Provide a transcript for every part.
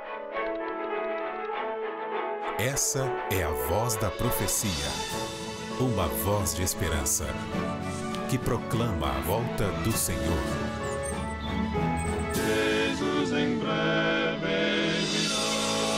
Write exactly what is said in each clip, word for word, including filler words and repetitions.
Essa é a voz da profecia, uma voz de esperança, que proclama a volta do Senhor. Jesus em breve virá.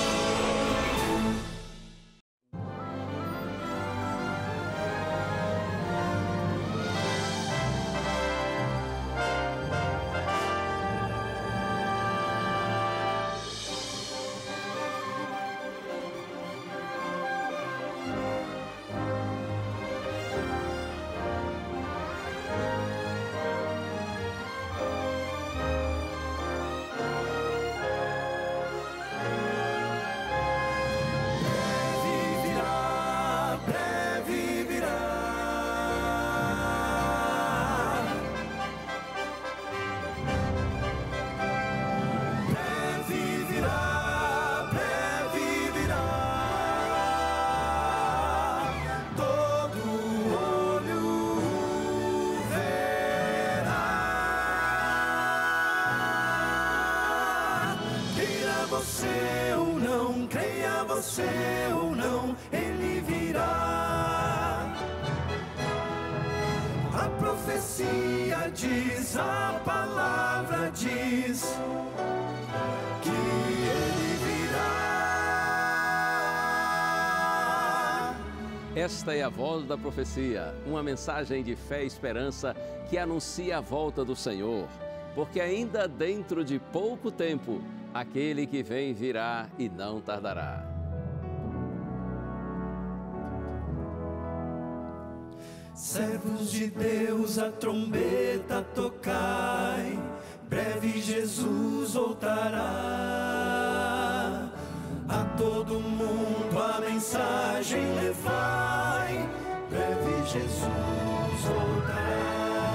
Você ou não, creia você ou não, ele virá. A profecia diz, a palavra diz que ele virá. Esta é a voz da profecia, uma mensagem de fé e esperança que anuncia a volta do Senhor, porque ainda dentro de pouco tempo aquele que vem virá e não tardará. Servos de Deus, a trombeta tocai, breve Jesus voltará. A todo mundo a mensagem levai, breve Jesus voltará.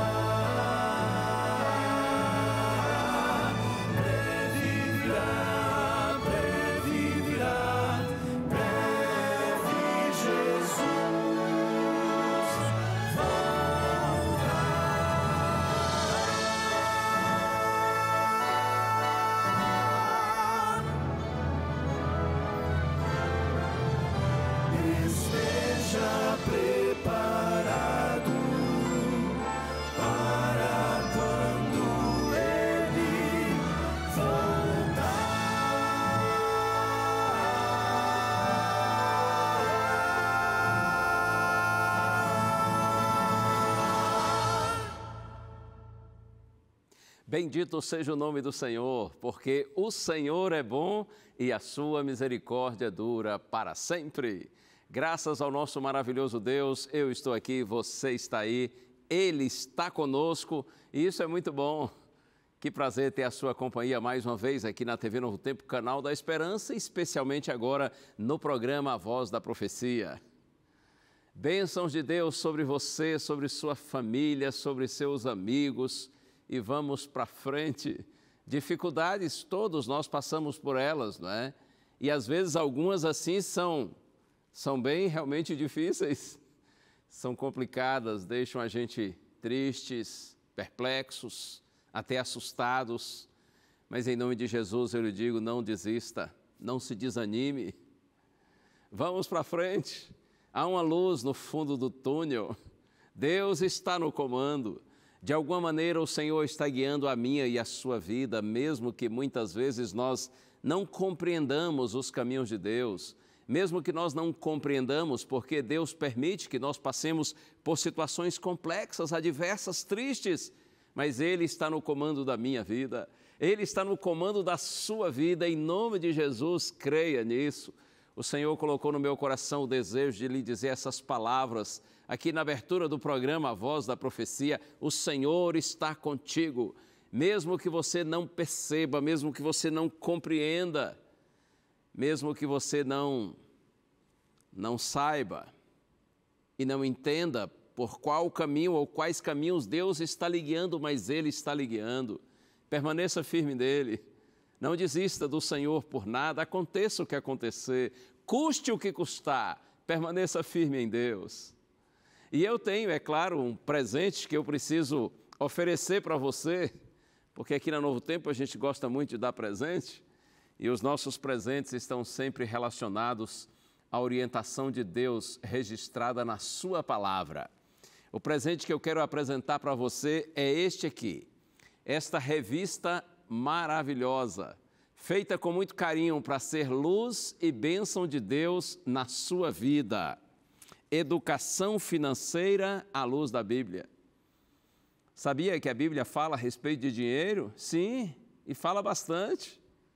Bendito seja o nome do Senhor, porque o Senhor é bom e a sua misericórdia dura para sempre. Graças ao nosso maravilhoso Deus, eu estou aqui, você está aí, Ele está conosco e isso é muito bom. Que prazer ter a sua companhia mais uma vez aqui na T V Novo Tempo, canal da Esperança, especialmente agora no programa A Voz da Profecia. Bênçãos de Deus sobre você, sobre sua família, sobre seus amigos. E vamos para frente. Dificuldades, todos nós passamos por elas, não é? E às vezes algumas assim são, são bem realmente difíceis, são complicadas, deixam a gente tristes, perplexos, até assustados. Mas em nome de Jesus eu lhe digo, não desista, não se desanime. Vamos para frente, há uma luz no fundo do túnel, Deus está no comando. De alguma maneira o Senhor está guiando a minha e a sua vida, mesmo que muitas vezes nós não compreendamos os caminhos de Deus, mesmo que nós não compreendamos porque Deus permite que nós passemos por situações complexas, adversas, tristes, mas Ele está no comando da minha vida, Ele está no comando da sua vida, em nome de Jesus, creia nisso. O Senhor colocou no meu coração o desejo de lhe dizer essas palavras, aqui na abertura do programa A Voz da Profecia, o Senhor está contigo, mesmo que você não perceba, mesmo que você não compreenda, mesmo que você não, não saiba e não entenda por qual caminho ou quais caminhos Deus está lhe guiando, mas Ele está lhe guiando. Permaneça firme nele, não desista do Senhor por nada, aconteça o que acontecer, custe o que custar, permaneça firme em Deus. E eu tenho, é claro, um presente que eu preciso oferecer para você, porque aqui na Novo Tempo a gente gosta muito de dar presente, e os nossos presentes estão sempre relacionados à orientação de Deus registrada na sua palavra. O presente que eu quero apresentar para você é este aqui, esta revista maravilhosa, feita com muito carinho para ser luz e bênção de Deus na sua vida. Educação financeira à luz da Bíblia. Sabia que a Bíblia fala a respeito de dinheiro? Sim, e fala bastante.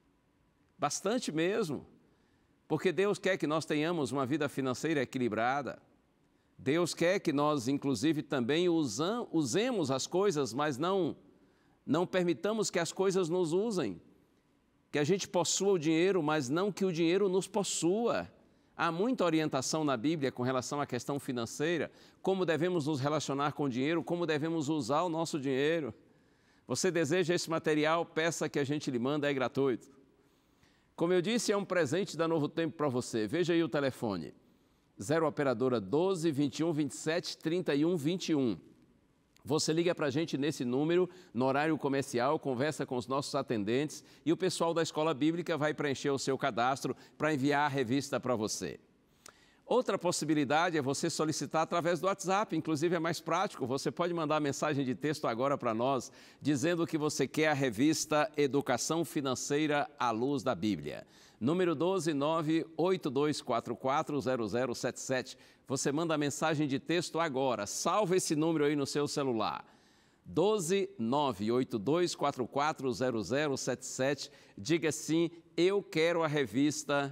Bastante mesmo. Porque Deus quer que nós tenhamos uma vida financeira equilibrada. Deus quer que nós, inclusive, também usam, usemos as coisas, mas não, não permitamos que as coisas nos usem. Que a gente possua o dinheiro, mas não que o dinheiro nos possua. Há muita orientação na Bíblia com relação à questão financeira, como devemos nos relacionar com o dinheiro, como devemos usar o nosso dinheiro. Você deseja esse material, peça que a gente lhe manda, é gratuito. Como eu disse, é um presente da Novo Tempo para você. Veja aí o telefone, zero operadora doze, vinte e um, vinte e sete, trinta e um, vinte e um. Você liga para a gente nesse número, no horário comercial, conversa com os nossos atendentes e o pessoal da Escola Bíblica vai preencher o seu cadastro para enviar a revista para você. Outra possibilidade é você solicitar através do WhatsApp, inclusive é mais prático. Você pode mandar mensagem de texto agora para nós, dizendo que você quer a revista Educação Financeira à Luz da Bíblia. Número doze, nove oito dois quatro quatro, zero zero sete sete. Você manda a mensagem de texto agora. Salva esse número aí no seu celular. doze, nove oito dois quatro quatro, zero zero sete sete. Diga sim, eu quero a revista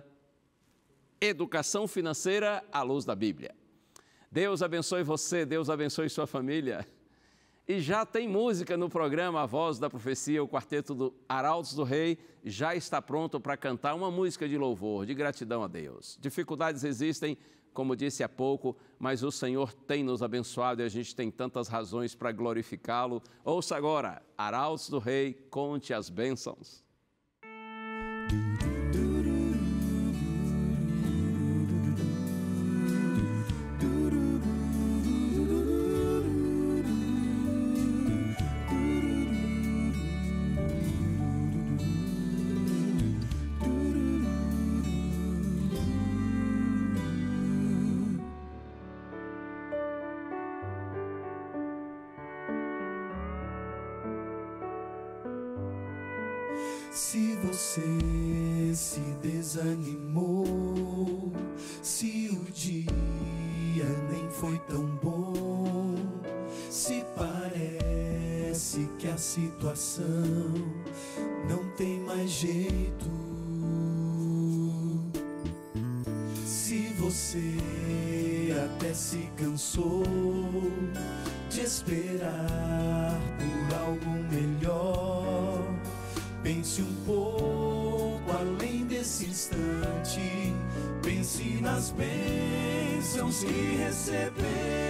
Educação Financeira à Luz da Bíblia. Deus abençoe você, Deus abençoe sua família. E já tem música no programa A Voz da Profecia, o quarteto do Arautos do Rei já está pronto para cantar uma música de louvor, de gratidão a Deus. Dificuldades existem, como disse há pouco, mas o Senhor tem nos abençoado e a gente tem tantas razões para glorificá-lo. Ouça agora, Arautos do Rei, conte as bênçãos. Se você se desanimou, se o dia nem foi tão bom, se parece que a situação não tem mais jeito, se você até se cansou de esperar por algo melhor, pense um pouco além desse instante, pense nas bênçãos que recebeu.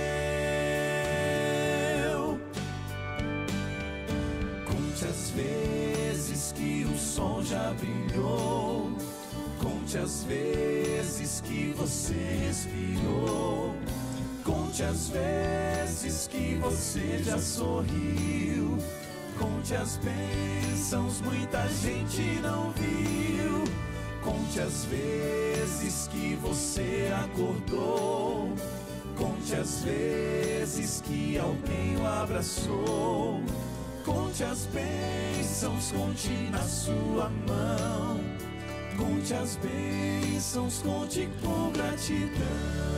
Conte as vezes que o sol já brilhou, conte as vezes que você respirou, conte as vezes que você já sorriu. Conte as bênçãos, muita gente não viu. Conte as vezes que você acordou, conte as vezes que alguém o abraçou. Conte as bênçãos, conte na sua mão. Conte as bênçãos, conte com gratidão.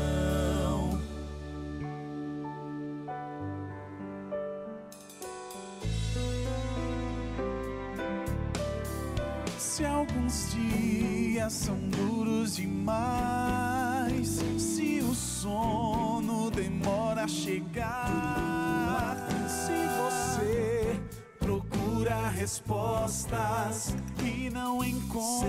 Se alguns dias são duros demais, se o sono demora a chegar, se você procura respostas e não encontra,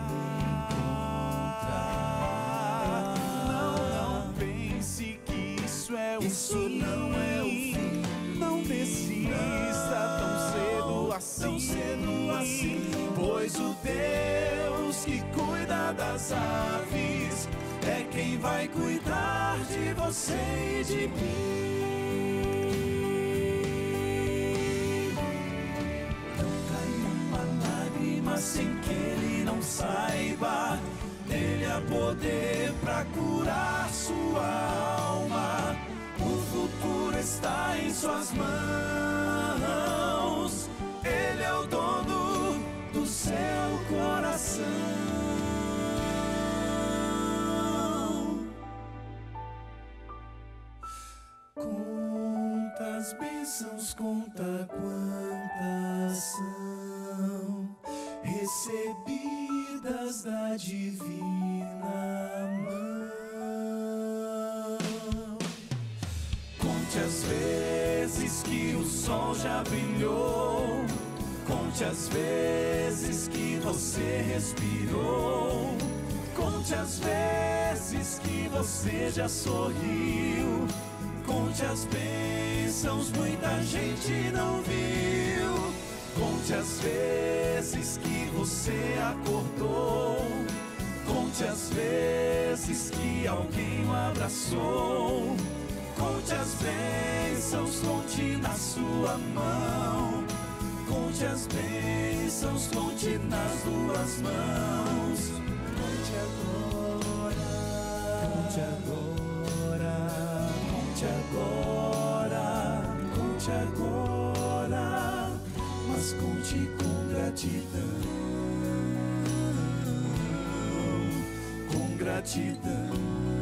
não, não pense que isso é o isso fim, não é o fim. Não desista tão cedo assim, tão cedo assim, pois o Deus que cuida das aves é quem vai cuidar de você e de mim. Não cai uma lágrima sem que ele não saiba. Nele há poder pra curar sua alma. O futuro está em suas mãos. Ele é o dono do seu coração. Conta as bênçãos, conta quantas são recebidas da divina mão. Conte as vezes que o sol já brilhou. Conte as vezes que você respirou. Conte as vezes que você já sorriu. Conte as bênçãos, muita gente não viu. Conte as vezes que você acordou. Conte as vezes que alguém o abraçou. Conte as bênçãos, conte na sua mão. Conte as bênçãos, conte nas duas mãos. Conte agora, conte agora, conte agora, conte agora, mas conte com gratidão, com gratidão.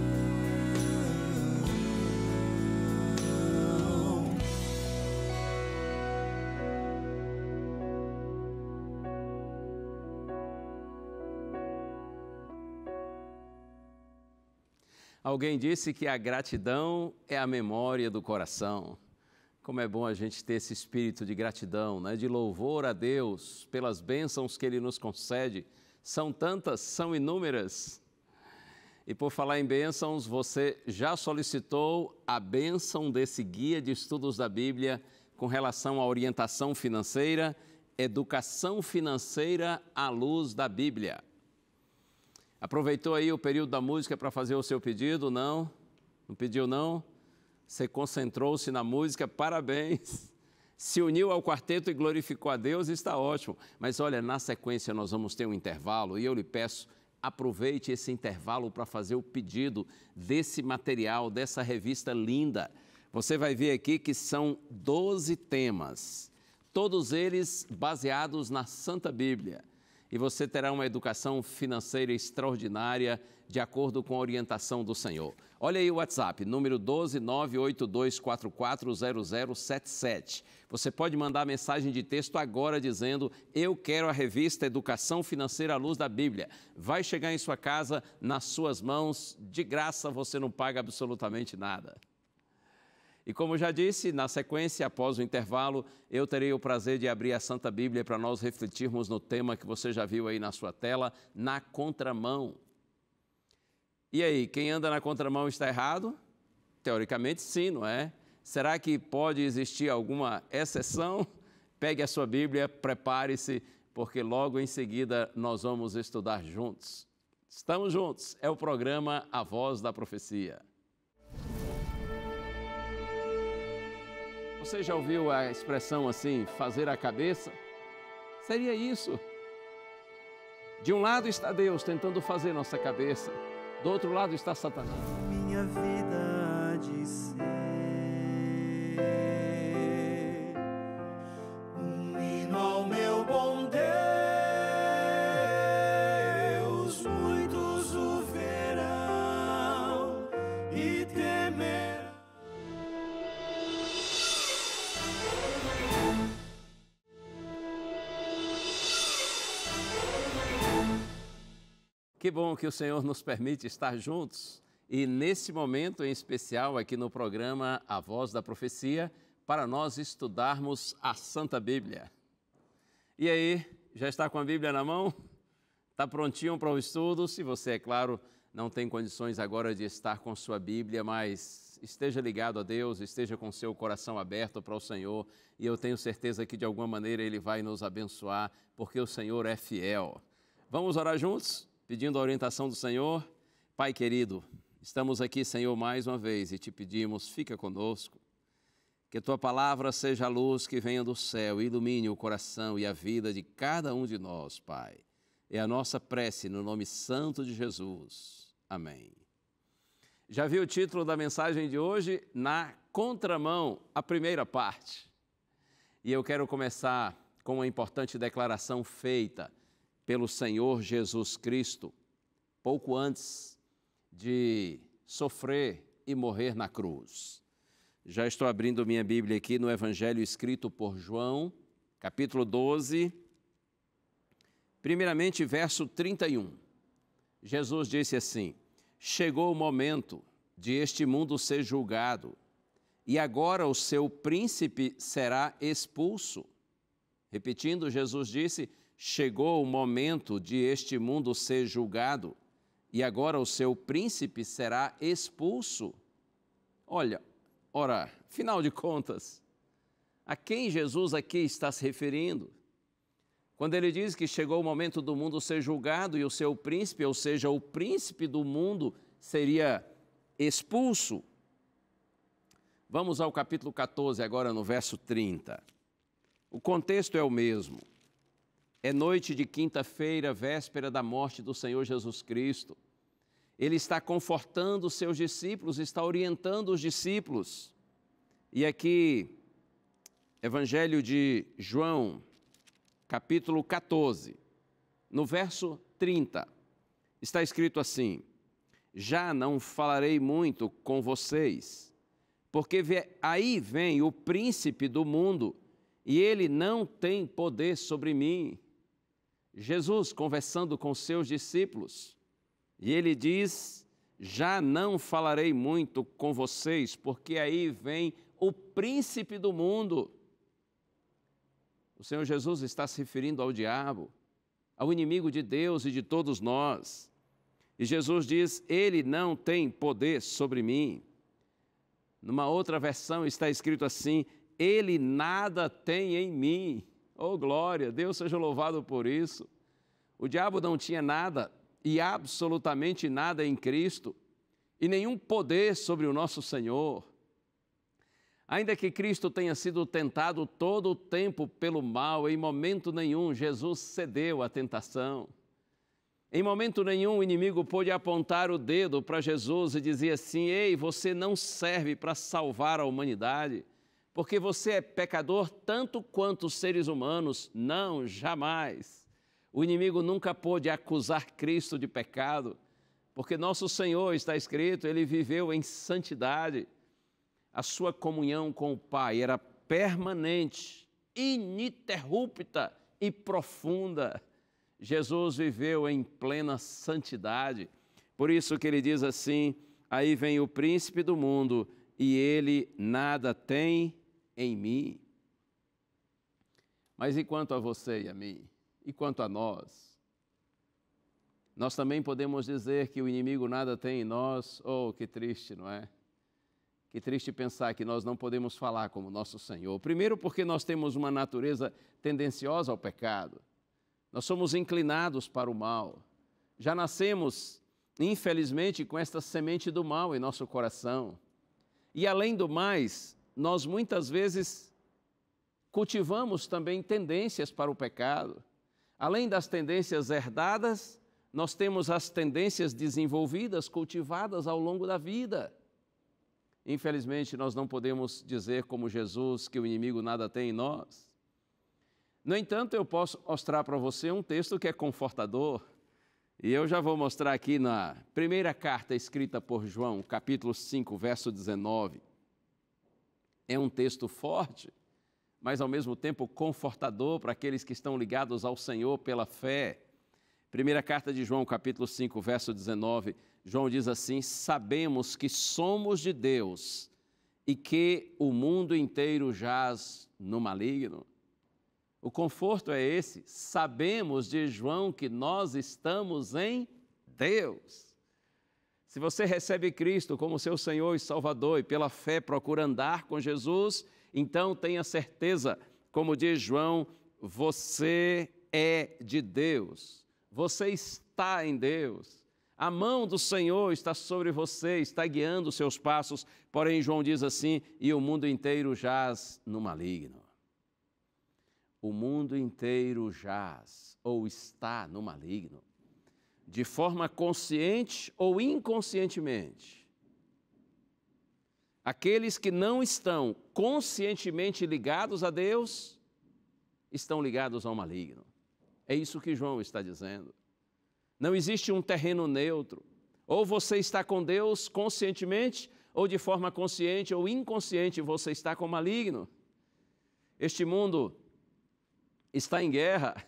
Alguém disse que a gratidão é a memória do coração. Como é bom a gente ter esse espírito de gratidão, né? De louvor a Deus pelas bênçãos que Ele nos concede. São tantas, são inúmeras. E por falar em bênçãos, você já solicitou a bênção desse guia de estudos da Bíblia com relação à orientação financeira, educação financeira à luz da Bíblia. Aproveitou aí o período da música para fazer o seu pedido? Não? Não pediu não? Você concentrou-se na música, parabéns. Se uniu ao quarteto e glorificou a Deus, está ótimo. Mas olha, na sequência nós vamos ter um intervalo e eu lhe peço, aproveite esse intervalo para fazer o pedido desse material, dessa revista linda. Você vai ver aqui que são doze temas, todos eles baseados na Santa Bíblia. E você terá uma educação financeira extraordinária de acordo com a orientação do Senhor. Olha aí o WhatsApp, número um dois nove oito dois quatro quatro zero zero sete sete. Você pode mandar mensagem de texto agora dizendo: eu quero a revista Educação Financeira à Luz da Bíblia. Vai chegar em sua casa, nas suas mãos, de graça, você não paga absolutamente nada. E como já disse, na sequência, após o intervalo, eu terei o prazer de abrir a Santa Bíblia para nós refletirmos no tema que você já viu aí na sua tela, na contramão. E aí, quem anda na contramão está errado? Teoricamente sim, não é? Será que pode existir alguma exceção? Pegue a sua Bíblia, prepare-se, porque logo em seguida nós vamos estudar juntos. Estamos juntos, é o programa A Voz da Profecia. Você já ouviu a expressão assim, fazer a cabeça? Seria isso. De um lado está Deus tentando fazer nossa cabeça, do outro lado está Satanás. Minha vida há de ser um hino ao meu bom Deus. Muitos o verão e temerão. Que bom que o Senhor nos permite estar juntos e nesse momento em especial aqui no programa A Voz da Profecia para nós estudarmos a Santa Bíblia. E aí, já está com a Bíblia na mão? Está prontinho para o estudo? Se você, é claro, não tem condições agora de estar com sua Bíblia, mas esteja ligado a Deus, esteja com seu coração aberto para o Senhor e eu tenho certeza que de alguma maneira Ele vai nos abençoar porque o Senhor é fiel. Vamos orar juntos? Pedindo a orientação do Senhor. Pai querido, estamos aqui, Senhor, mais uma vez e te pedimos, fica conosco. Que a Tua palavra seja a luz que venha do céu e ilumine o coração e a vida de cada um de nós, Pai. É a nossa prece no nome santo de Jesus. Amém. Já viu o título da mensagem de hoje? Na contramão, a primeira parte. E eu quero começar com uma importante declaração feita pelo Senhor Jesus Cristo, pouco antes de sofrer e morrer na cruz. Já estou abrindo minha Bíblia aqui no Evangelho escrito por João, capítulo doze, primeiramente verso trinta e um. Jesus disse assim: chegou o momento de este mundo ser julgado, e agora o seu príncipe será expulso. Repetindo, Jesus disse: chegou o momento de este mundo ser julgado, e agora o seu príncipe será expulso. Olha, ora, afinal de contas, a quem Jesus aqui está se referindo? Quando ele diz que chegou o momento do mundo ser julgado e o seu príncipe, ou seja, o príncipe do mundo, seria expulso. Vamos ao capítulo quatorze, agora no verso trinta. O contexto é o mesmo. É noite de quinta-feira, véspera da morte do Senhor Jesus Cristo. Ele está confortando os seus discípulos, está orientando os discípulos. E aqui, Evangelho de João, capítulo quatorze, no verso trinta, está escrito assim: já não falarei muito com vocês, porque aí vem o príncipe do mundo, e ele não tem poder sobre mim. Jesus conversando com seus discípulos, e ele diz: já não falarei muito com vocês, porque aí vem o príncipe do mundo. O Senhor Jesus está se referindo ao diabo, ao inimigo de Deus e de todos nós. E Jesus diz: ele não tem poder sobre mim. Numa outra versão está escrito assim: ele nada tem em mim. Oh, glória, Deus seja louvado por isso. O diabo não tinha nada e absolutamente nada em Cristo, e nenhum poder sobre o nosso Senhor. Ainda que Cristo tenha sido tentado todo o tempo pelo mal, em momento nenhum Jesus cedeu à tentação. Em momento nenhum o inimigo pôde apontar o dedo para Jesus e dizer assim: ei, você não serve para salvar a humanidade, porque você é pecador tanto quanto os seres humanos. Não, jamais. O inimigo nunca pôde acusar Cristo de pecado, porque nosso Senhor, está escrito, ele viveu em santidade. A sua comunhão com o Pai era permanente, ininterrupta e profunda. Jesus viveu em plena santidade. Por isso que ele diz assim: aí vem o príncipe do mundo e ele nada tem em mim. Mas e quanto a você e a mim? E quanto a nós? Nós também podemos dizer que o inimigo nada tem em nós? Oh, que triste, não é? Que triste pensar que nós não podemos falar como nosso Senhor. Primeiro, porque nós temos uma natureza tendenciosa ao pecado. Nós somos inclinados para o mal. Já nascemos, infelizmente, com esta semente do mal em nosso coração. E, além do mais, nós muitas vezes cultivamos também tendências para o pecado. Além das tendências herdadas, nós temos as tendências desenvolvidas, cultivadas ao longo da vida. Infelizmente, nós não podemos dizer como Jesus que o inimigo nada tem em nós. No entanto, eu posso mostrar para você um texto que é confortador. E eu já vou mostrar aqui na primeira carta escrita por João, capítulo cinco, verso dezenove. É um texto forte, mas ao mesmo tempo confortador para aqueles que estão ligados ao Senhor pela fé. Primeira carta de João, capítulo cinco, verso dezenove, João diz assim: sabemos que somos de Deus e que o mundo inteiro jaz no maligno. O conforto é esse: sabemos de João que nós estamos em Deus. Se você recebe Cristo como seu Senhor e Salvador e pela fé procura andar com Jesus, então tenha certeza, como diz João, você é de Deus, você está em Deus. A mão do Senhor está sobre você, está guiando os seus passos. Porém, João diz assim, e o mundo inteiro jaz no maligno. O mundo inteiro jaz ou está no maligno, de forma consciente ou inconscientemente. Aqueles que não estão conscientemente ligados a Deus, estão ligados ao maligno. É isso que João está dizendo. Não existe um terreno neutro. Ou você está com Deus conscientemente, ou de forma consciente ou inconsciente você está com o maligno. Este mundo está em guerra.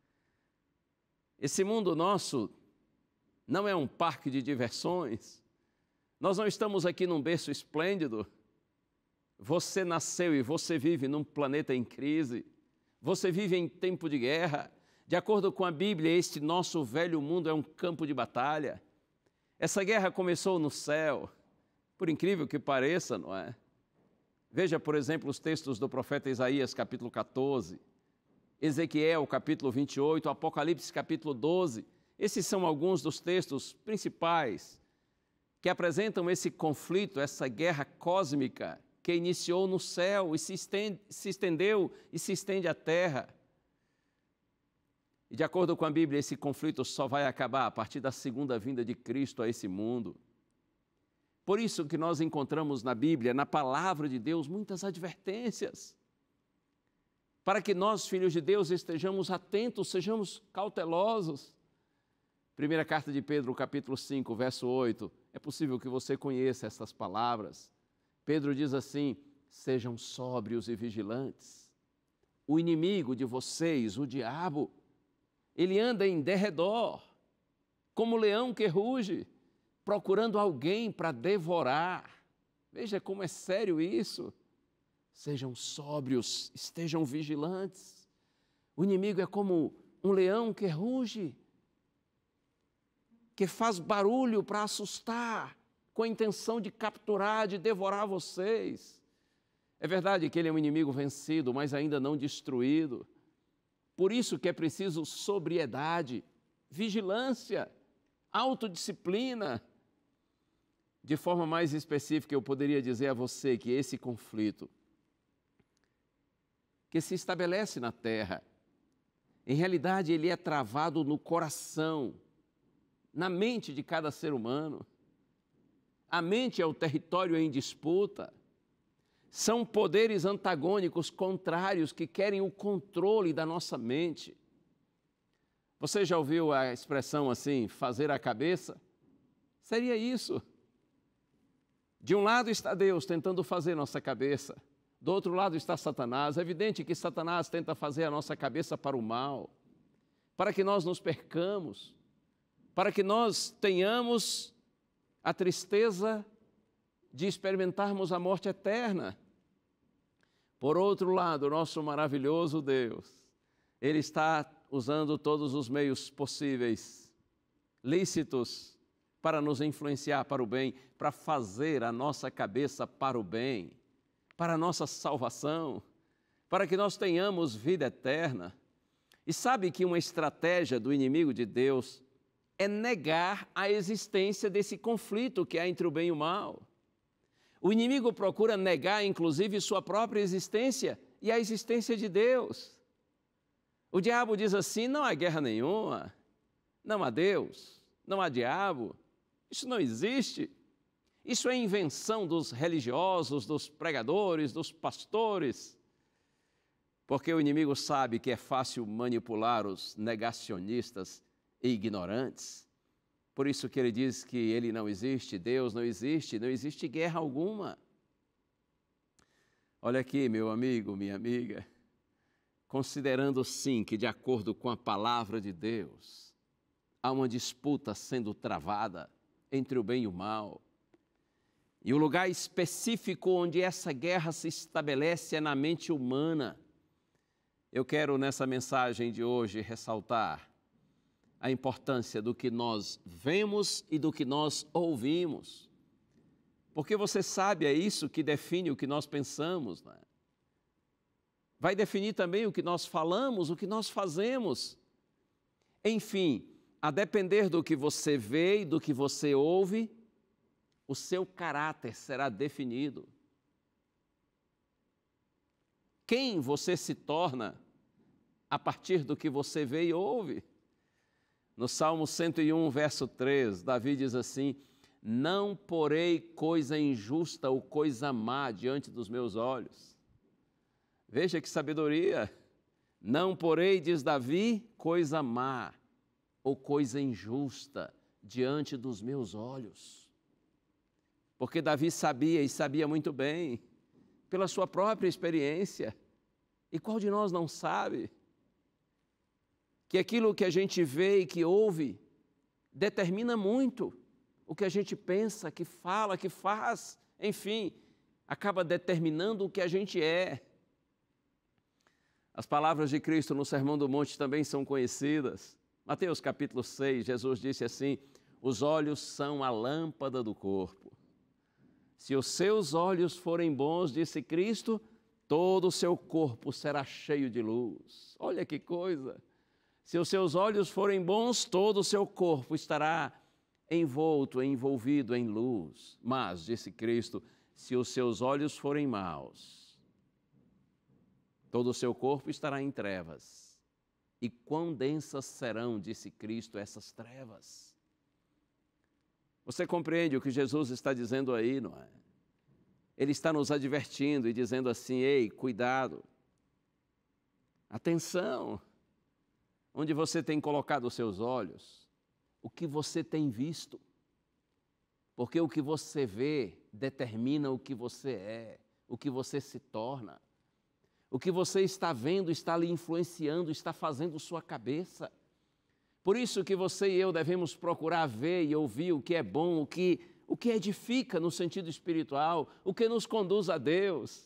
Esse mundo nosso não é um parque de diversões. Nós não estamos aqui num berço esplêndido. Você nasceu e você vive num planeta em crise. Você vive em tempo de guerra. De acordo com a Bíblia, este nosso velho mundo é um campo de batalha. Essa guerra começou no céu, por incrível que pareça, não é? Veja, por exemplo, os textos do profeta Isaías, capítulo quatorze, Ezequiel, capítulo vinte e oito, Apocalipse, capítulo doze. Esses são alguns dos textos principais que apresentam esse conflito, essa guerra cósmica que iniciou no céu e se, estende, se estendeu e se estende à terra. E de acordo com a Bíblia, esse conflito só vai acabar a partir da segunda vinda de Cristo a esse mundo. Por isso que nós encontramos na Bíblia, na palavra de Deus, muitas advertências, para que nós, filhos de Deus, estejamos atentos, sejamos cautelosos. Primeira carta de Pedro, capítulo cinco, verso oito, é possível que você conheça essas palavras. Pedro diz assim, sejam sóbrios e vigilantes. O inimigo de vocês, o diabo, ele anda em derredor, como leão que ruge, procurando alguém para devorar. Veja como é sério isso. Sejam sóbrios, estejam vigilantes. O inimigo é como um leão que ruge, que faz barulho para assustar, com a intenção de capturar, de devorar vocês. É verdade que ele é um inimigo vencido, mas ainda não destruído. Por isso que é preciso sobriedade, vigilância, autodisciplina. De forma mais específica, eu poderia dizer a você que esse conflito que se estabelece na terra, em realidade ele é travado no coração, na mente de cada ser humano. A mente é o território em disputa. São poderes antagônicos, contrários, que querem o controle da nossa mente. Você já ouviu a expressão assim, fazer a cabeça? Seria isso. De um lado está Deus tentando fazer nossa cabeça. Do outro lado está Satanás. É evidente que Satanás tenta fazer a nossa cabeça para o mal, para que nós nos percamos, para que nós tenhamos a tristeza de experimentarmos a morte eterna. Por outro lado, o nosso maravilhoso Deus, Ele está usando todos os meios possíveis, lícitos, para nos influenciar para o bem, para fazer a nossa cabeça para o bem, para a nossa salvação, para que nós tenhamos vida eterna. E sabe que uma estratégia do inimigo de Deus é negar a existência desse conflito que há entre o bem e o mal. O inimigo procura negar, inclusive, sua própria existência e a existência de Deus. O diabo diz assim, não há guerra nenhuma, não há Deus, não há diabo, isso não existe. Isso é invenção dos religiosos, dos pregadores, dos pastores, porque o inimigo sabe que é fácil manipular os negacionistas e ignorantes. Por isso que ele diz que ele não existe, Deus não existe, não existe guerra alguma. Olha aqui, meu amigo, minha amiga, considerando sim que de acordo com a palavra de Deus, há uma disputa sendo travada entre o bem e o mal, e o lugar específico onde essa guerra se estabelece é na mente humana. Eu quero nessa mensagem de hoje ressaltar a importância do que nós vemos e do que nós ouvimos. Porque você sabe, é isso que define o que nós pensamos, né? Vai definir também o que nós falamos, o que nós fazemos. Enfim, a depender do que você vê e do que você ouve, o seu caráter será definido. Quem você se torna a partir do que você vê e ouve. No Salmo cento e um, verso três, Davi diz assim: não porei coisa injusta ou coisa má diante dos meus olhos. Veja que sabedoria. Não porei, diz Davi, coisa má ou coisa injusta diante dos meus olhos. Porque Davi sabia, e sabia muito bem, pela sua própria experiência, e qual de nós não sabe, que aquilo que a gente vê e que ouve determina muito o que a gente pensa, que fala, que faz, enfim, acaba determinando o que a gente é. As palavras de Cristo no Sermão do Monte também são conhecidas. Mateus capítulo seis, Jesus disse assim: os olhos são a lâmpada do corpo. Se os seus olhos forem bons, disse Cristo, todo o seu corpo será cheio de luz. Olha que coisa! Se os seus olhos forem bons, todo o seu corpo estará envolto, envolvido em luz. Mas, disse Cristo, se os seus olhos forem maus, todo o seu corpo estará em trevas. E quão densas serão, disse Cristo, essas trevas? Você compreende o que Jesus está dizendo aí, não é? Ele está nos advertindo e dizendo assim: ei, cuidado, atenção, onde você tem colocado os seus olhos, o que você tem visto, porque o que você vê determina o que você é, o que você se torna. O que você está vendo está lhe influenciando, está fazendo sua cabeça. Por isso que você e eu devemos procurar ver e ouvir o que é bom, o que, o que edifica no sentido espiritual, o que nos conduz a Deus.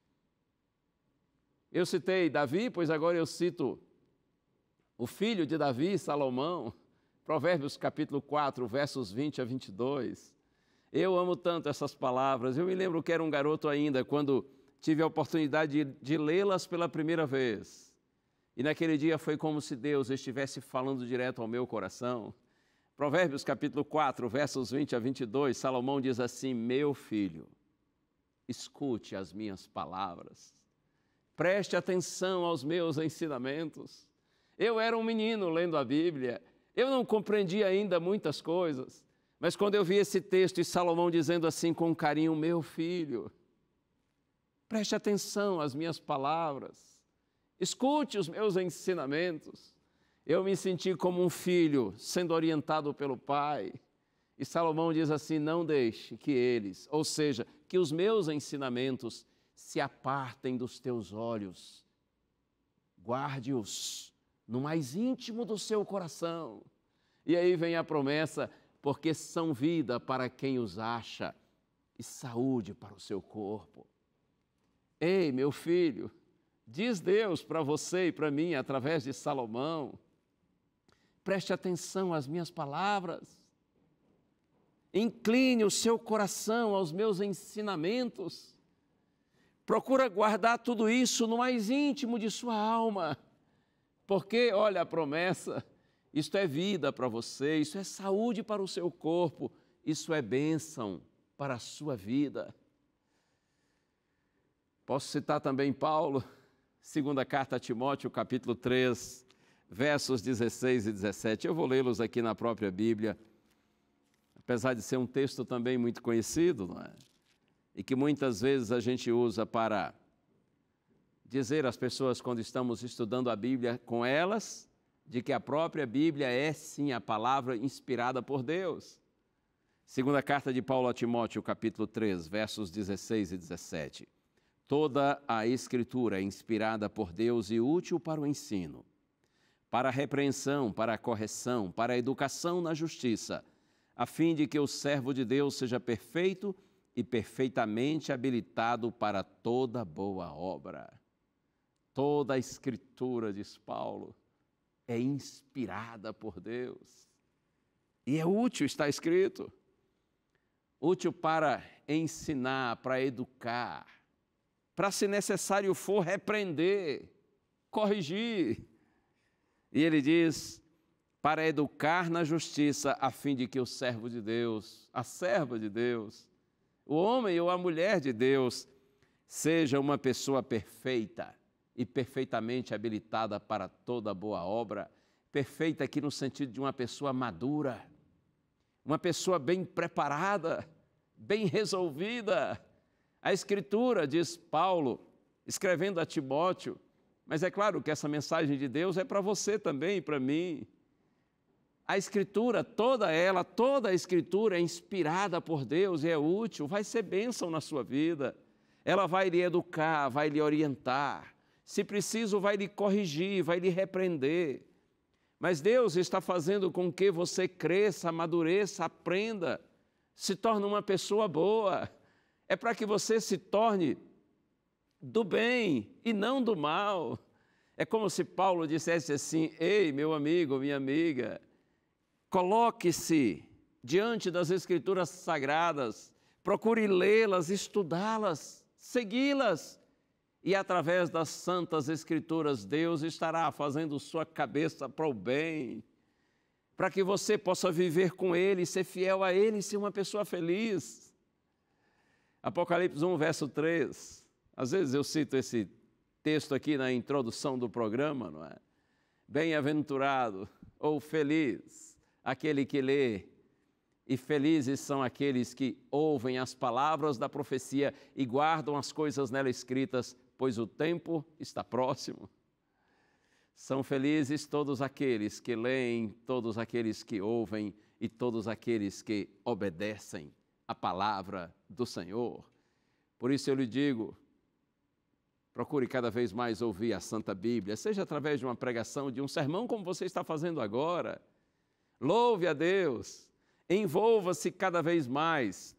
Eu citei Davi, pois agora eu cito o filho de Davi, Salomão, Provérbios capítulo quatro, versos vinte a vinte e dois. Eu amo tanto essas palavras. Eu me lembro que era um garoto ainda quando tive a oportunidade de, de lê-las pela primeira vez. E naquele dia foi como se Deus estivesse falando direto ao meu coração. Provérbios capítulo quatro, versos vinte a vinte e dois, Salomão diz assim: meu filho, escute as minhas palavras, preste atenção aos meus ensinamentos. Eu era um menino lendo a Bíblia, eu não compreendia ainda muitas coisas, mas quando eu vi esse texto e Salomão dizendo assim com carinho: meu filho, preste atenção às minhas palavras, escute os meus ensinamentos. Eu me senti como um filho sendo orientado pelo pai. E Salomão diz assim: não deixe que eles, ou seja, que os meus ensinamentos se apartem dos teus olhos. Guarde-os no mais íntimo do seu coração. E aí vem a promessa: porque são vida para quem os acha e saúde para o seu corpo. Ei, meu filho, diz Deus para você e para mim através de Salomão: preste atenção às minhas palavras, incline o seu coração aos meus ensinamentos, procura guardar tudo isso no mais íntimo de sua alma, porque, olha a promessa, isto é vida para você, isso é saúde para o seu corpo, isso é bênção para a sua vida. Posso citar também Paulo, segunda carta a Timóteo, capítulo três, versos dezesseis e dezessete. Eu vou lê-los aqui na própria Bíblia, apesar de ser um texto também muito conhecido, não é? E que muitas vezes a gente usa para dizer às pessoas, quando estamos estudando a Bíblia com elas, de que a própria Bíblia é sim a palavra inspirada por Deus. Segunda carta de Paulo a Timóteo, capítulo três, versos dezesseis e dezessete. Toda a Escritura é inspirada por Deus e útil para o ensino, para a repreensão, para a correção, para a educação na justiça, a fim de que o servo de Deus seja perfeito e perfeitamente habilitado para toda boa obra. Toda a Escritura, diz Paulo, é inspirada por Deus. E é útil, está escrito, útil para ensinar, para educar, para, se necessário for, repreender, corrigir. E ele diz, para educar na justiça, a fim de que o servo de Deus, a serva de Deus, o homem ou a mulher de Deus, seja uma pessoa perfeita e perfeitamente habilitada para toda boa obra. Perfeita aqui no sentido de uma pessoa madura, uma pessoa bem preparada, bem resolvida. A Escritura, diz Paulo, escrevendo a Timóteo, mas é claro que essa mensagem de Deus é para você também e para mim. A Escritura, toda ela, toda a Escritura é inspirada por Deus e é útil, vai ser bênção na sua vida. Ela vai lhe educar, vai lhe orientar. Se preciso, vai lhe corrigir, vai lhe repreender. Mas Deus está fazendo com que você cresça, amadureça, aprenda, se torne uma pessoa boa. É para que você se torne do bem e não do mal. É como se Paulo dissesse assim: ei, meu amigo, minha amiga, coloque-se diante das Escrituras Sagradas, procure lê-las, estudá-las, segui-las, e através das Santas Escrituras Deus estará fazendo sua cabeça para o bem, para que você possa viver com Ele, ser fiel a Ele, ser uma pessoa feliz. Apocalipse um, verso três, às vezes eu cito esse texto aqui na introdução do programa, não é? Bem-aventurado ou feliz aquele que lê, e felizes são aqueles que ouvem as palavras da profecia e guardam as coisas nela escritas, pois o tempo está próximo. São felizes todos aqueles que leem, todos aqueles que ouvem e todos aqueles que obedecem a palavra do Senhor. Por isso eu lhe digo, procure cada vez mais ouvir a Santa Bíblia, seja através de uma pregação, de um sermão como você está fazendo agora. Louve a Deus, envolva-se cada vez mais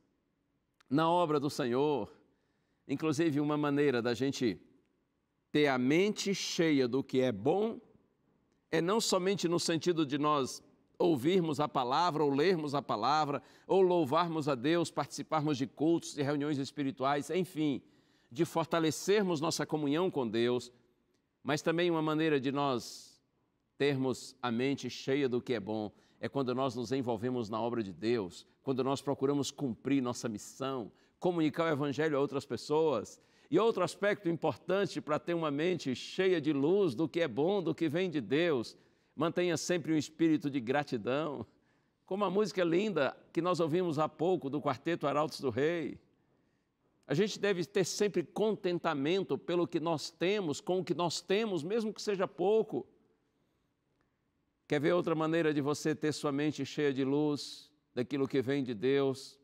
na obra do Senhor. Inclusive, uma maneira da gente ter a mente cheia do que é bom é não somente no sentido de nós ouvirmos a palavra, ou lermos a palavra, ou louvarmos a Deus, participarmos de cultos, de reuniões espirituais, enfim, de fortalecermos nossa comunhão com Deus, mas também uma maneira de nós termos a mente cheia do que é bom é quando nós nos envolvemos na obra de Deus, quando nós procuramos cumprir nossa missão, comunicar o Evangelho a outras pessoas. E outro aspecto importante para ter uma mente cheia de luz do que é bom, do que vem de Deus, mantenha sempre um espírito de gratidão, como a música linda que nós ouvimos há pouco do Quarteto Arautos do Rei. A gente deve ter sempre contentamento pelo que nós temos, com o que nós temos, mesmo que seja pouco. Quer ver outra maneira de você ter sua mente cheia de luz, daquilo que vem de Deus?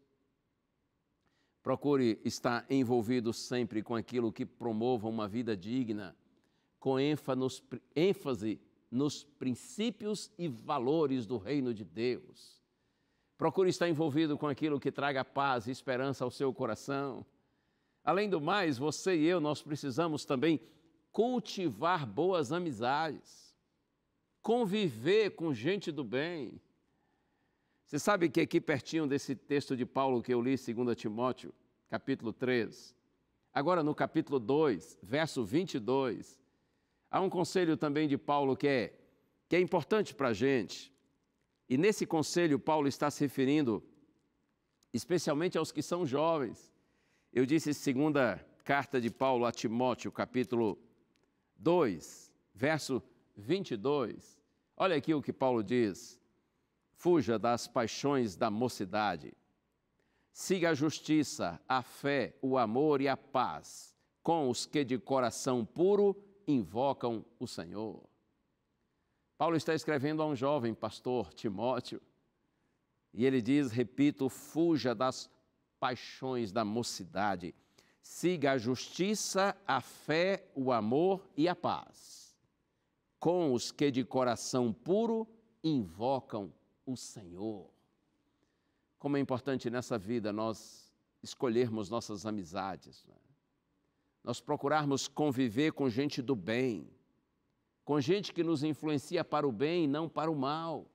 Procure estar envolvido sempre com aquilo que promova uma vida digna, com ênfase nos princípios e valores do reino de Deus. Procure estar envolvido com aquilo que traga paz e esperança ao seu coração. Além do mais, você e eu, nós precisamos também cultivar boas amizades, conviver com gente do bem. Você sabe que aqui pertinho desse texto de Paulo que eu li, dois Timóteo, capítulo três, agora no capítulo dois, verso vinte e dois, há um conselho também de Paulo que é, que é importante para a gente. E nesse conselho Paulo está se referindo especialmente aos que são jovens. Eu disse segunda carta de Paulo a Timóteo, capítulo dois, verso vinte e dois. Olha aqui o que Paulo diz: fuja das paixões da mocidade, siga a justiça, a fé, o amor e a paz com os que de coração puro invocam o Senhor. Paulo está escrevendo a um jovem pastor, Timóteo, e ele diz, repito, fuja das paixões da mocidade, siga a justiça, a fé, o amor e a paz com os que de coração puro invocam o Senhor. Como é importante nessa vida nós escolhermos nossas amizades, né? Nós procurarmos conviver com gente do bem, com gente que nos influencia para o bem e não para o mal.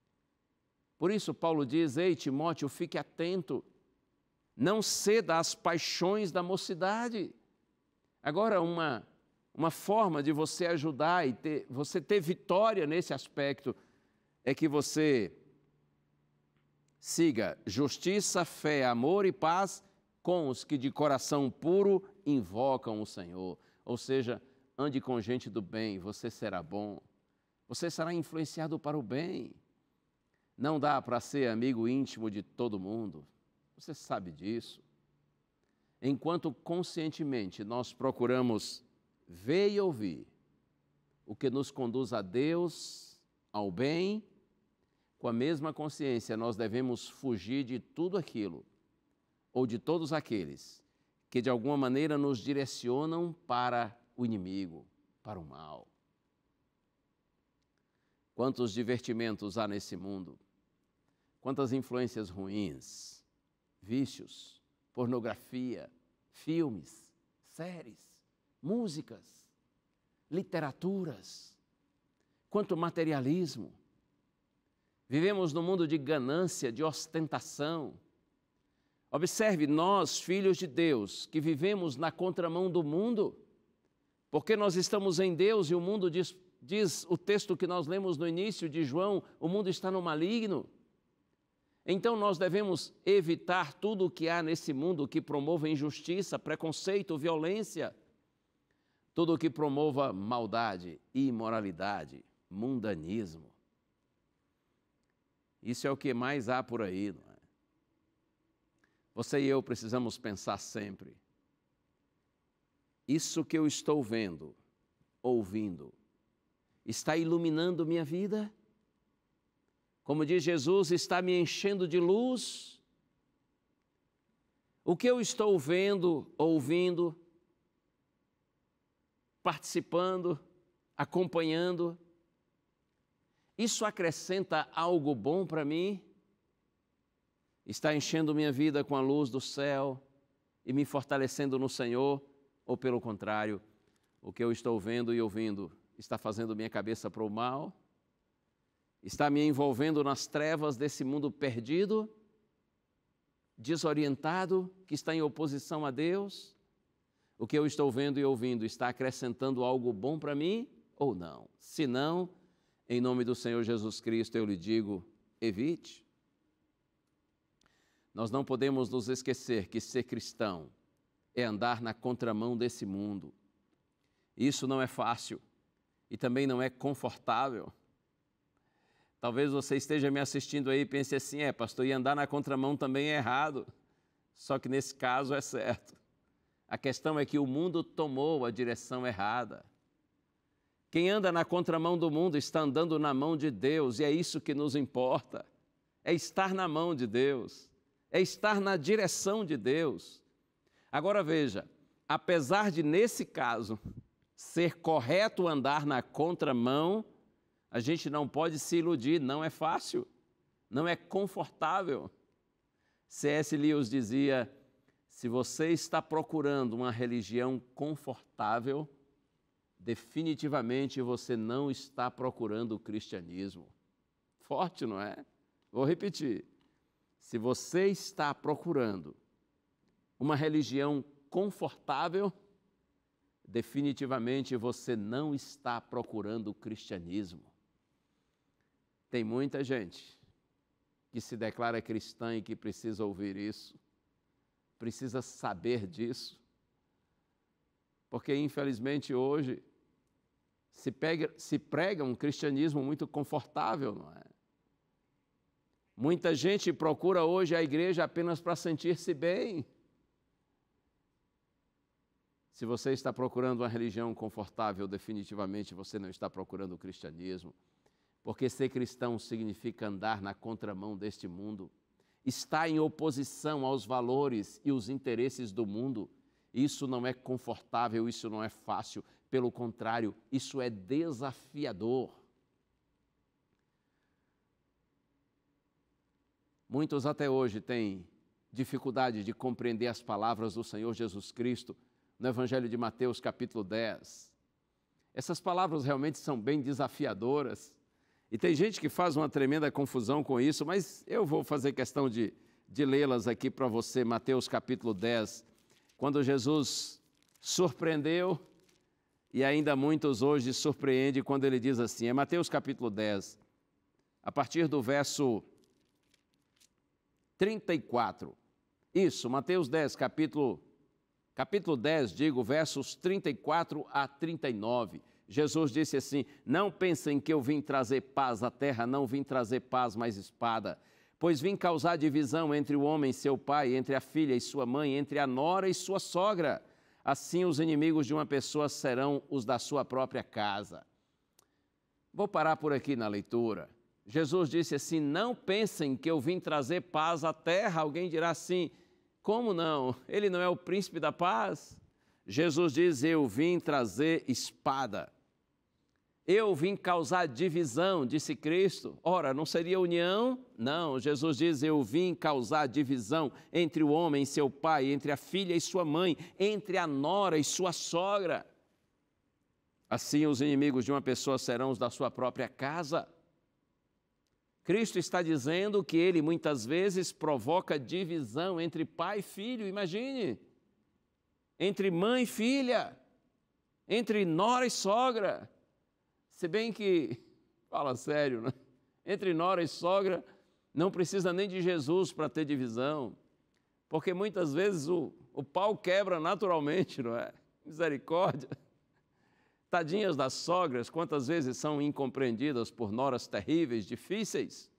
Por isso Paulo diz, ei Timóteo, fique atento, não ceda às paixões da mocidade. Agora, uma, uma forma de você ajudar e ter, você ter vitória nesse aspecto, é que você siga justiça, fé, amor e paz com os que de coração puro invocam o Senhor. Ou seja, ande com gente do bem, você será bom. Você será influenciado para o bem. Não dá para ser amigo íntimo de todo mundo. Você sabe disso. Enquanto conscientemente nós procuramos ver e ouvir o que nos conduz a Deus, ao bem, com a mesma consciência nós devemos fugir de tudo aquilo ou de todos aqueles que de alguma maneira nos direcionam para o inimigo, para o mal. Quantos divertimentos há nesse mundo? Quantas influências ruins, vícios, pornografia, filmes, séries, músicas, literaturas, quanto materialismo. Vivemos num mundo de ganância, de ostentação. Observe, nós, filhos de Deus, que vivemos na contramão do mundo, porque nós estamos em Deus e o mundo diz, diz o texto que nós lemos no início de João, o mundo está no maligno. Então nós devemos evitar tudo o que há nesse mundo que promova injustiça, preconceito, violência, tudo o que promova maldade, imoralidade, mundanismo. Isso é o que mais há por aí, não é? Você e eu precisamos pensar sempre. Isso que eu estou vendo, ouvindo, está iluminando minha vida? Como diz Jesus, está me enchendo de luz? O que eu estou vendo, ouvindo, participando, acompanhando, isso acrescenta algo bom para mim? Está enchendo minha vida com a luz do céu e me fortalecendo no Senhor? Ou pelo contrário, o que eu estou vendo e ouvindo está fazendo minha cabeça para o mal? Está me envolvendo nas trevas desse mundo perdido, desorientado, que está em oposição a Deus? O que eu estou vendo e ouvindo está acrescentando algo bom para mim ou não? Se não, em nome do Senhor Jesus Cristo, eu lhe digo, evite. Nós não podemos nos esquecer que ser cristão é andar na contramão desse mundo. Isso não é fácil e também não é confortável. Talvez você esteja me assistindo aí e pense assim, é, pastor, e andar na contramão também é errado. Só que nesse caso é certo. A questão é que o mundo tomou a direção errada. Quem anda na contramão do mundo está andando na mão de Deus, e é isso que nos importa. É estar na mão de Deus, é estar na direção de Deus. Agora veja, apesar de nesse caso ser correto andar na contramão, a gente não pode se iludir, não é fácil, não é confortável. C S Lewis dizia, se você está procurando uma religião confortável, definitivamente você não está procurando o cristianismo. Forte, não é? Vou repetir. Se você está procurando uma religião confortável, definitivamente você não está procurando o cristianismo. Tem muita gente que se declara cristã e que precisa ouvir isso, precisa saber disso, porque infelizmente hoje se, pega, se prega um cristianismo muito confortável, não é? Muita gente procura hoje a igreja apenas para sentir-se bem. Se você está procurando uma religião confortável, definitivamente você não está procurando o cristianismo. Porque ser cristão significa andar na contramão deste mundo, estar em oposição aos valores e os interesses do mundo. Isso não é confortável, isso não é fácil, pelo contrário, isso é desafiador. Muitos até hoje têm dificuldade de compreender as palavras do Senhor Jesus Cristo no Evangelho de Mateus, capítulo dez. Essas palavras realmente são bem desafiadoras. E tem gente que faz uma tremenda confusão com isso, mas eu vou fazer questão de, de lê-las aqui para você, Mateus capítulo dez, quando Jesus surpreendeu, e ainda muitos hoje surpreendem quando ele diz assim, é Mateus capítulo dez, a partir do verso trinta e quatro. Isso, Mateus dez, capítulo, capítulo dez, digo, versos trinta e quatro a trinta e nove. Jesus disse assim: não pensem que eu vim trazer paz à terra, não vim trazer paz, mas espada. Pois vim causar divisão entre o homem e seu pai, entre a filha e sua mãe, entre a nora e sua sogra. Assim os inimigos de uma pessoa serão os da sua própria casa. Vou parar por aqui na leitura. Jesus disse assim: não pensem que eu vim trazer paz à terra. Alguém dirá assim: como não? Ele não é o príncipe da paz? Jesus diz: eu vim trazer espada. Eu vim causar divisão, disse Cristo. Ora, não seria união? Não, Jesus diz: eu vim causar divisão entre o homem e seu pai, entre a filha e sua mãe, entre a nora e sua sogra. Assim os inimigos de uma pessoa serão os da sua própria casa. Cristo está dizendo que ele muitas vezes provoca divisão entre pai e filho, imagine. Entre mãe e filha, entre nora e sogra. Se bem que, fala sério, né? Entre nora e sogra, não precisa nem de Jesus para ter divisão, porque muitas vezes o, o pau quebra naturalmente, não é? Misericórdia. Tadinhas das sogras, quantas vezes são incompreendidas por noras terríveis, difíceis.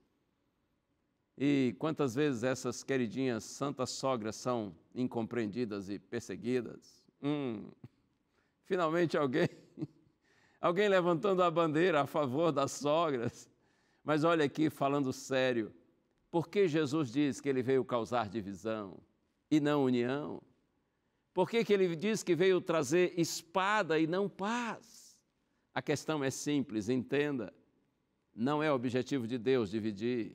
E quantas vezes essas queridinhas santas sogras são incompreendidas e perseguidas. Hum, finalmente alguém... Alguém levantando a bandeira a favor das sogras. Mas olha aqui, falando sério, por que Jesus diz que ele veio causar divisão e não união? Por que que ele diz que veio trazer espada e não paz? A questão é simples, entenda. Não é objetivo de Deus dividir.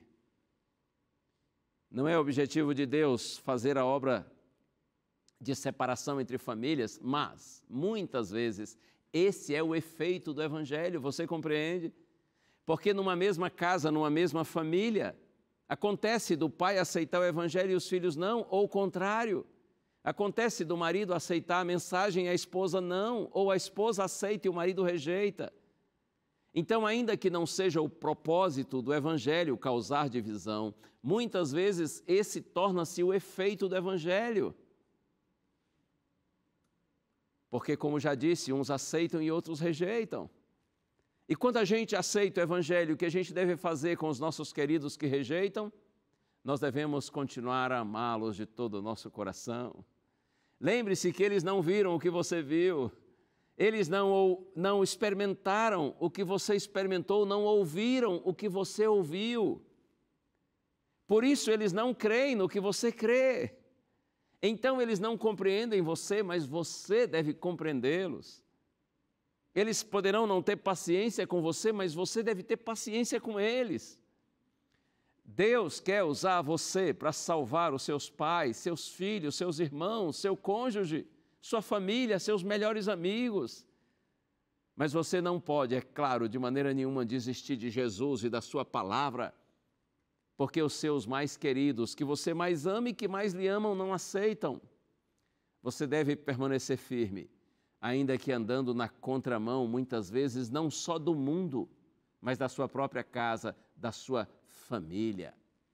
Não é objetivo de Deus fazer a obra de separação entre famílias, mas, muitas vezes, esse é o efeito do Evangelho, você compreende? Porque numa mesma casa, numa mesma família, acontece do pai aceitar o Evangelho e os filhos não, ou o contrário. Acontece do marido aceitar a mensagem e a esposa não, ou a esposa aceita e o marido rejeita. Então, ainda que não seja o propósito do Evangelho causar divisão, muitas vezes esse torna-se o efeito do Evangelho. Porque, como já disse, uns aceitam e outros rejeitam. E quando a gente aceita o Evangelho, o que a gente deve fazer com os nossos queridos que rejeitam? Nós devemos continuar a amá-los de todo o nosso coração. Lembre-se que eles não viram o que você viu. Eles não, não experimentaram o que você experimentou, não ouviram o que você ouviu. Por isso, eles não creem no que você crê. Então, eles não compreendem você, mas você deve compreendê-los. Eles poderão não ter paciência com você, mas você deve ter paciência com eles. Deus quer usar você para salvar os seus pais, seus filhos, seus irmãos, seu cônjuge, sua família, seus melhores amigos. Mas você não pode, é claro, de maneira nenhuma desistir de Jesus e da sua palavra, porque os seus mais queridos, que você mais ama e que mais lhe amam, não aceitam. Você deve permanecer firme, ainda que andando na contramão, muitas vezes, não só do mundo, mas da sua própria casa, da sua família.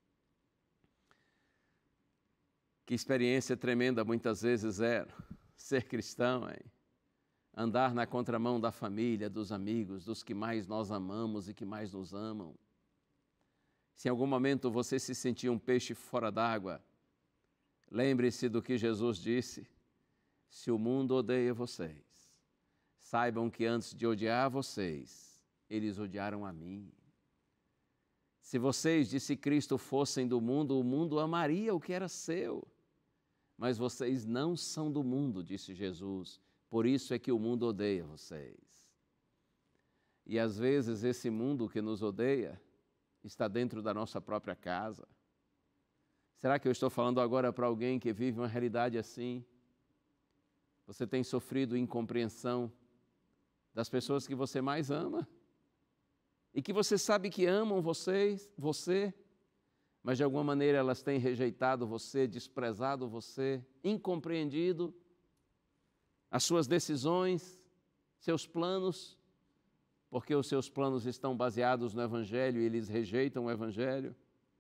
Que experiência tremenda muitas vezes é ser cristão, hein? Andar na contramão da família, dos amigos, dos que mais nós amamos e que mais nos amam. Se em algum momento você se sentir um peixe fora d'água, lembre-se do que Jesus disse: se o mundo odeia vocês, saibam que antes de odiar vocês, eles odiaram a mim. Se vocês, disse Cristo, fossem do mundo, o mundo amaria o que era seu. Mas vocês não são do mundo, disse Jesus, por isso é que o mundo odeia vocês. E às vezes esse mundo que nos odeia está dentro da nossa própria casa. Será que eu estou falando agora para alguém que vive uma realidade assim? Você tem sofrido incompreensão das pessoas que você mais ama e que você sabe que amam vocês, você, mas de alguma maneira elas têm rejeitado você, desprezado você, incompreendido as suas decisões, seus planos. porque os seus planos estão baseados no Evangelho e eles rejeitam o Evangelho?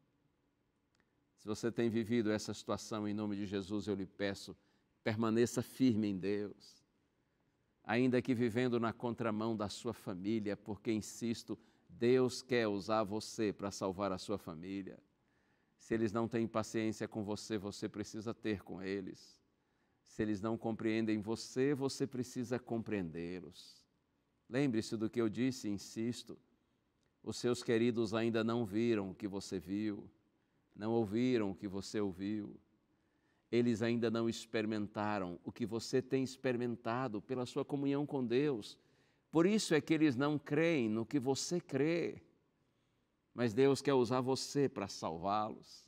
Se você tem vivido essa situação, em nome de Jesus, eu lhe peço, permaneça firme em Deus. Ainda que vivendo na contramão da sua família, porque, insisto, Deus quer usar você para salvar a sua família. Se eles não têm paciência com você, você precisa ter com eles. Se eles não compreendem você, você precisa compreendê-los. Lembre-se do que eu disse e insisto. Os seus queridos ainda não viram o que você viu, não ouviram o que você ouviu. Eles ainda não experimentaram o que você tem experimentado pela sua comunhão com Deus. Por isso é que eles não creem no que você crê. Mas Deus quer usar você para salvá-los.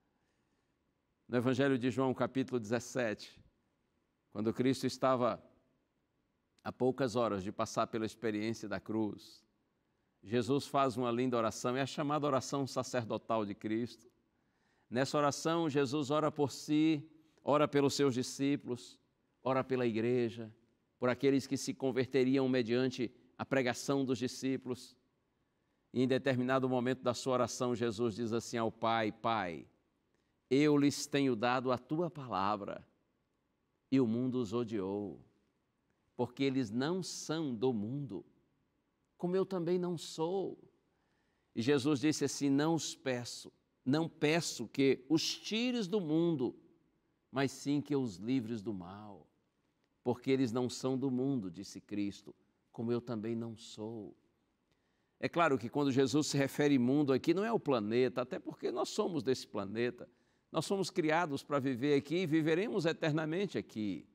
No Evangelho de João, capítulo dezessete, quando Cristo estava a poucas horas de passar pela experiência da cruz, Jesus faz uma linda oração, é a chamada oração sacerdotal de Cristo. Nessa oração, Jesus ora por si, ora pelos seus discípulos, ora pela igreja, por aqueles que se converteriam mediante a pregação dos discípulos. E em determinado momento da sua oração, Jesus diz assim ao Pai: Pai, eu lhes tenho dado a tua palavra, e o mundo os odiou, porque eles não são do mundo, como eu também não sou. E Jesus disse assim: não os peço, não peço que os tires do mundo, mas sim que os livres do mal. Porque eles não são do mundo, disse Cristo, como eu também não sou. É claro que quando Jesus se refere mundo aqui, não é o planeta, até porque nós somos desse planeta. Nós somos criados para viver aqui e viveremos eternamente aqui.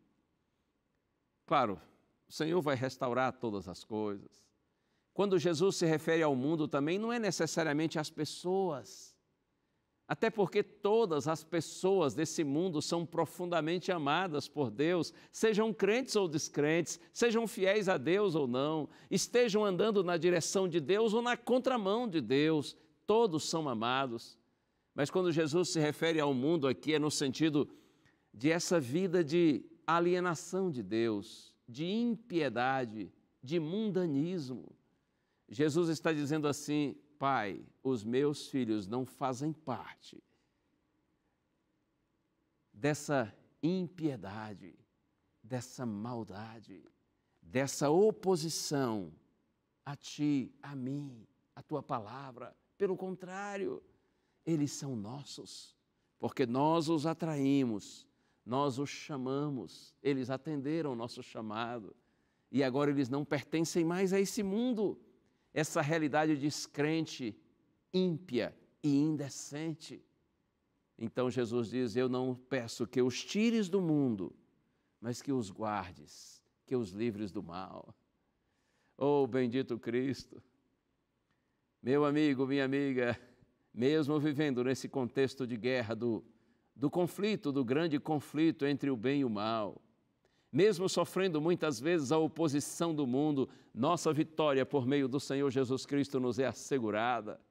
Claro, o Senhor vai restaurar todas as coisas. Quando Jesus se refere ao mundo também, não é necessariamente as pessoas. Até porque todas as pessoas desse mundo são profundamente amadas por Deus, sejam crentes ou descrentes, sejam fiéis a Deus ou não, estejam andando na direção de Deus ou na contramão de Deus, todos são amados. Mas quando Jesus se refere ao mundo aqui, é no sentido de essa vida de alienação de Deus, de impiedade, de mundanismo. Jesus está dizendo assim: Pai, os meus filhos não fazem parte dessa impiedade, dessa maldade, dessa oposição a Ti, a mim, a Tua palavra. Pelo contrário, eles são nossos, porque nós os atraímos, nós os chamamos, eles atenderam o nosso chamado e agora eles não pertencem mais a esse mundo. Essa realidade descrente, ímpia e indecente. Então Jesus diz: eu não peço que os tires do mundo, mas que os guardes, que os livres do mal. Oh, bendito Cristo! Meu amigo, minha amiga, mesmo vivendo nesse contexto de guerra, do, do conflito, do grande conflito entre o bem e o mal, mesmo sofrendo muitas vezes a oposição do mundo, nossa vitória por meio do Senhor Jesus Cristo nos é assegurada.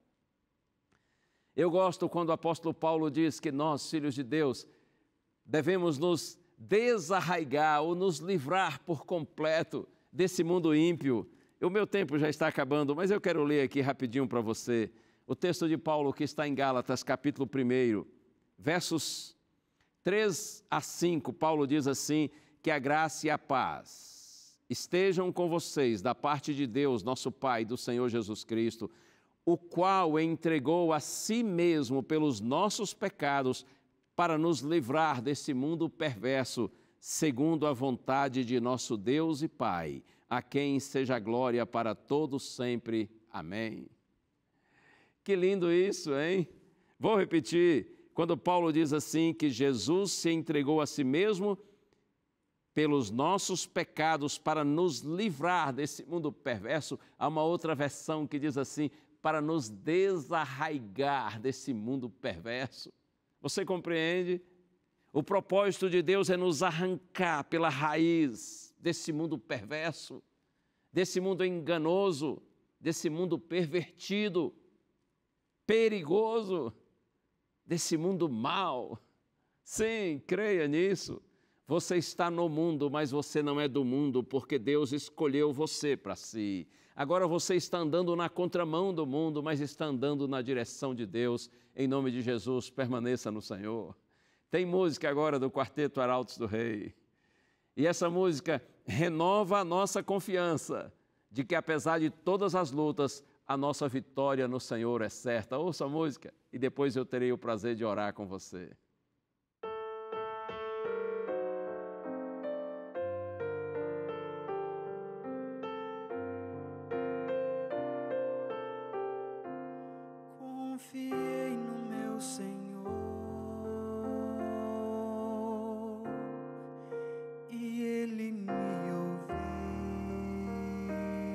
Eu gosto quando o apóstolo Paulo diz que nós, filhos de Deus, devemos nos desarraigar ou nos livrar por completo desse mundo ímpio. O meu tempo já está acabando, mas eu quero ler aqui rapidinho para você o texto de Paulo que está em Gálatas, capítulo um, versos três a cinco. Paulo diz assim: que a graça e a paz estejam com vocês da parte de Deus, nosso Pai, do Senhor Jesus Cristo, o qual entregou a si mesmo pelos nossos pecados para nos livrar desse mundo perverso, segundo a vontade de nosso Deus e Pai, a quem seja glória para todos sempre. Amém. Que lindo isso, hein? Vou repetir. Quando Paulo diz assim que Jesus se entregou a si mesmo pelos nossos pecados para nos livrar desse mundo perverso, há uma outra versão que diz assim: para nos desarraigar desse mundo perverso. Você compreende? O propósito de Deus é nos arrancar pela raiz desse mundo perverso, desse mundo enganoso, desse mundo pervertido, perigoso, desse mundo mau. Sim, creia nisso. Você está no mundo, mas você não é do mundo, porque Deus escolheu você para si. Agora você está andando na contramão do mundo, mas está andando na direção de Deus. Em nome de Jesus, permaneça no Senhor. Tem música agora do Quarteto Arautos do Rei. E essa música renova a nossa confiança de que, apesar de todas as lutas, a nossa vitória no Senhor é certa. Ouça a música e depois eu terei o prazer de orar com você. Confiei no meu Senhor e Ele me ouviu,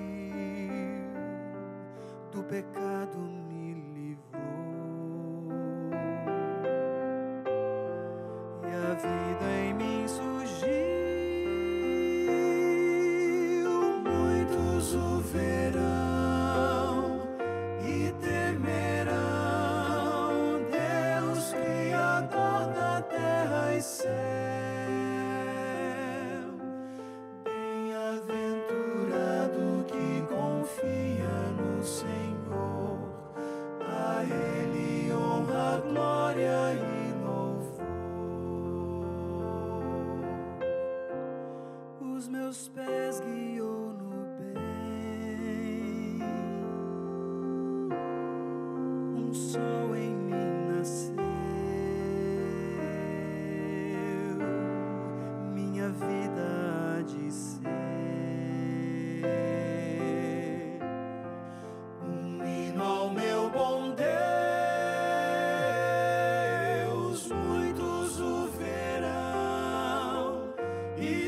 do pecado me livrou e a vida em mim surgiu. Muitos o verão e temerão, Deus Criador da terra e céu. Bem-aventurado que confia no Senhor, a Ele honra, glória e louvor. Os meus pés guiou no bem, um sol em mim nasceu, minha vida há de ser um hino ao meu bom Deus. Muitos o verão e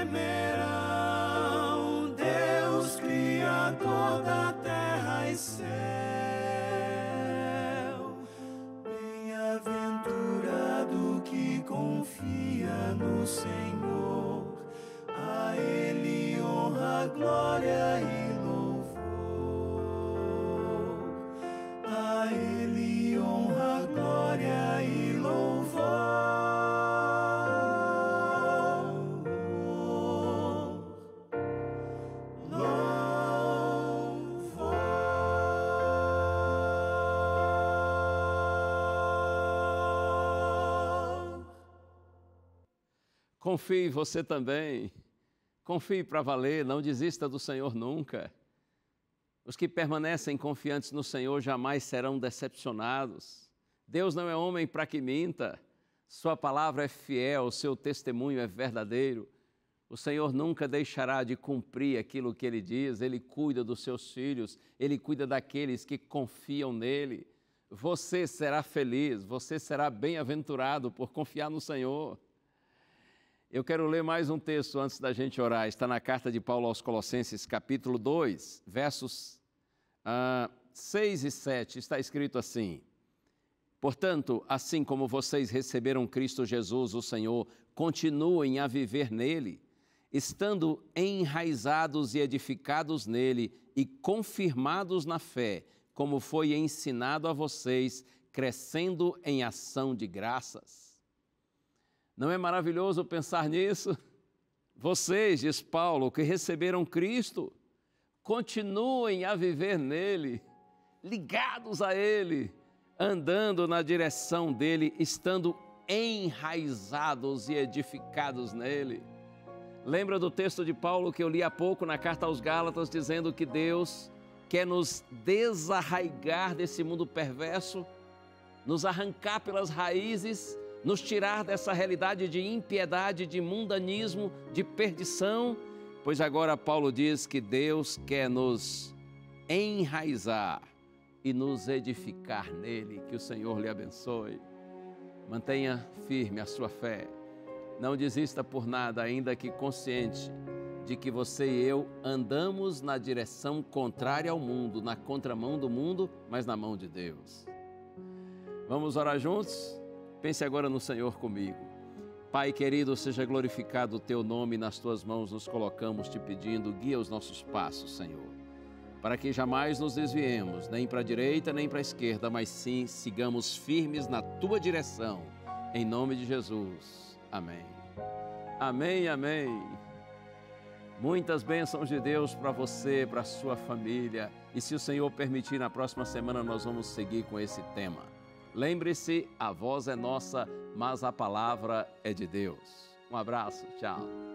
temerão, Deus Criador da terra e céu. Bem-aventurado que confia no Senhor, a Ele honra, glória e louvor. A Ele honra, glória e louvor. Louvor. Confie você também. Confie para valer, não desista do Senhor nunca. Os que permanecem confiantes no Senhor jamais serão decepcionados. Deus não é homem para que minta. Sua palavra é fiel, seu testemunho é verdadeiro. O Senhor nunca deixará de cumprir aquilo que Ele diz. Ele cuida dos seus filhos, Ele cuida daqueles que confiam nele. Você será feliz, você será bem-aventurado por confiar no Senhor. Eu quero ler mais um texto antes da gente orar. Está na carta de Paulo aos Colossenses, capítulo dois, versos uh, seis e sete. Está escrito assim: portanto, assim como vocês receberam Cristo Jesus, o Senhor, continuem a viver nele, estando enraizados e edificados nele e confirmados na fé, como foi ensinado a vocês, crescendo em ação de graças. Não é maravilhoso pensar nisso? Vocês, diz Paulo, que receberam Cristo, continuem a viver nele, ligados a Ele, andando na direção dEle, estando enraizados e edificados nele. Lembra do texto de Paulo que eu li há pouco na carta aos Gálatas, dizendo que Deus quer nos desarraigar desse mundo perverso, nos arrancar pelas raízes, nos tirar dessa realidade de impiedade, de mundanismo, de perdição, pois agora Paulo diz que Deus quer nos enraizar e nos edificar nele. Que o Senhor lhe abençoe. Mantenha firme a sua fé. Não desista por nada, ainda que consciente de que você e eu andamos na direção contrária ao mundo, na contramão do mundo, mas na mão de Deus. Vamos orar juntos? Pense agora no Senhor comigo. Pai querido, seja glorificado o Teu nome, nas Tuas mãos nos colocamos te pedindo, guia os nossos passos, Senhor, para que jamais nos desviemos, nem para a direita, nem para a esquerda, mas sim sigamos firmes na Tua direção, em nome de Jesus. Amém. Amém, amém. Muitas bênçãos de Deus para você, para a sua família. E se o Senhor permitir, na próxima semana nós vamos seguir com esse tema. Lembre-se, a voz é nossa, mas a palavra é de Deus. Um abraço, tchau.